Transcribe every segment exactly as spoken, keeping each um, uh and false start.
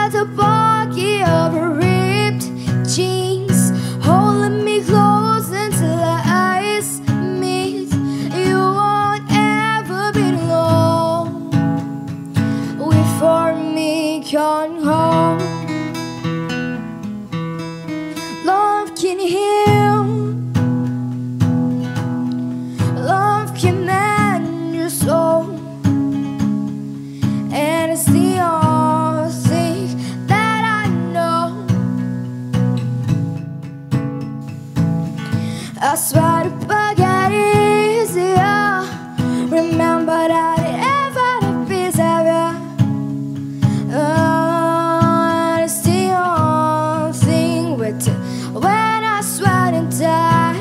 inside the pocket of her ripped jeans, holding me close until our eyes meet. You won't ever be alone before me gone home. Love can heal, love can mend your soul, and it's the only thing that I know. I swear to forget it easier. Remember that it ever to be ever. Uh, it's the only thing we do when I swear and die.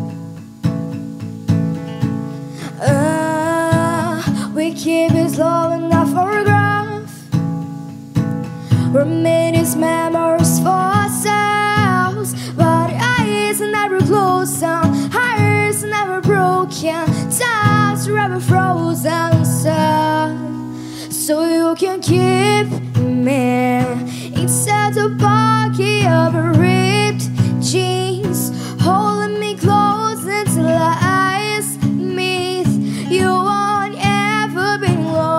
Uh, we keep it slow enough for a graph. We made these memories for ourselves, but eyes are never closed down, hearts are never broken, times are ever frozen. So you can keep me inside the pocket of her ripped jeans, holding me close until our eyes meet. You won't ever be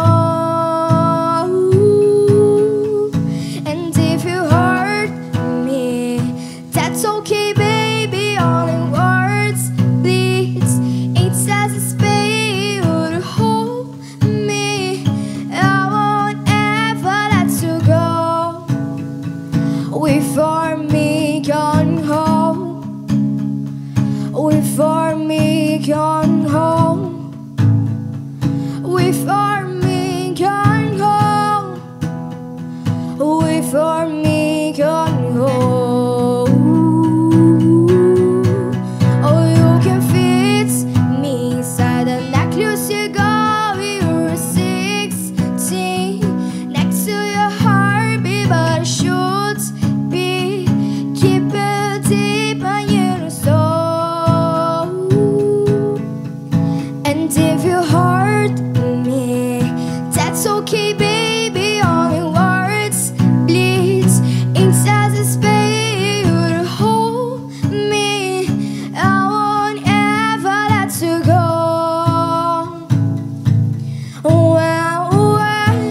alone. And if you hurt me, that's okay, baby. Only words bleeds inside the space to hold me. I won't ever let you go before me gone home, before me gone home, before me gone home, before me gone home. Oh, you can fit me inside the necklace you got when you were sixteen, next to your heartbeat, but it should be keep it deep on your soul. And if you hurt me, that's okay, baby. Only words bleeds inside the space to hold me. I won't ever let you go. Well, well,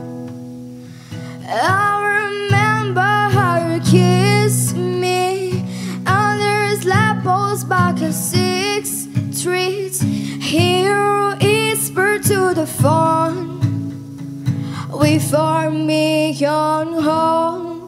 I remember how you kissed me under his lap post back at Sixth Street. Here whisper to the phone before me gone home.